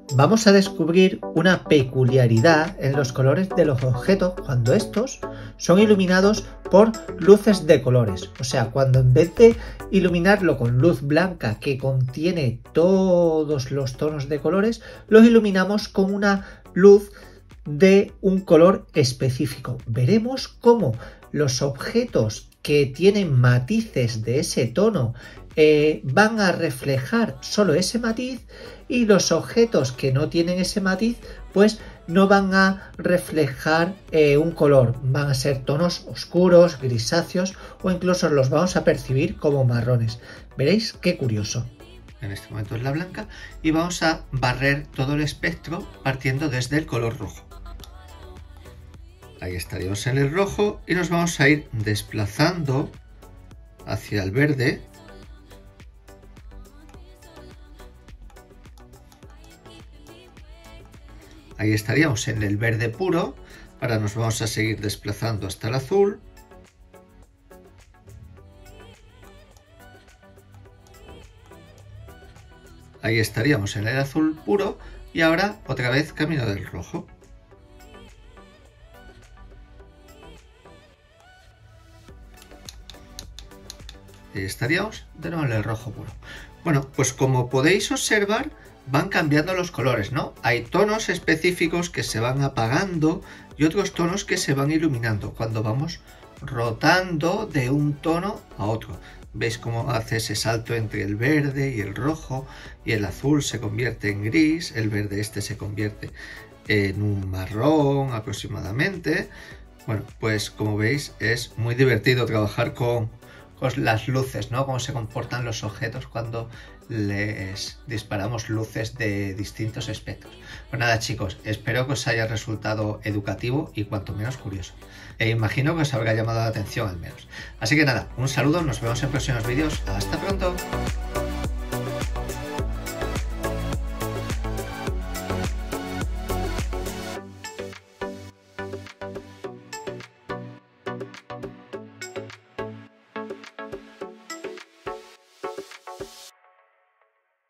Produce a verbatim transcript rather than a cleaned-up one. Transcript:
vamos a descubrir una peculiaridad en los colores de los objetos cuando estos son iluminados por luces de colores. O sea, cuando en vez de iluminarlo con luz blanca que contiene todos los tonos de colores, los iluminamos con una luz de un color específico. Veremos cómo los objetos que tienen matices de ese tono eh, van a reflejar solo ese matiz, y los objetos que no tienen ese matiz pues no van a reflejar eh, un color, van a ser tonos oscuros, grisáceos, o incluso los vamos a percibir como marrones. Veréis qué curioso. En este momento es la blanca y vamos a barrer todo el espectro partiendo desde el color rojo. Ahí estaríamos en el rojo y nos vamos a ir desplazando hacia el verde. Ahí estaríamos en el verde puro. Ahora nos vamos a seguir desplazando hasta el azul. Ahí estaríamos en el azul puro y ahora otra vez camino del rojo. Ahí estaríamos de nuevo en el rojo puro. Bueno, pues como podéis observar, van cambiando los colores, ¿no? Hay tonos específicos que se van apagando y otros tonos que se van iluminando cuando vamos rotando de un tono a otro. ¿Veis cómo hace ese salto entre el verde y el rojo? Y el azul se convierte en gris, el verde este se convierte en un marrón aproximadamente. Bueno, pues como veis es muy divertido trabajar con, con las luces, ¿no? Cómo se comportan los objetos cuando les disparamos luces de distintos espectros. Pues nada, chicos, espero que os haya resultado educativo y cuanto menos curioso. E imagino que os habrá llamado la atención al menos. Así que nada, un saludo, nos vemos en próximos vídeos. ¡Hasta pronto!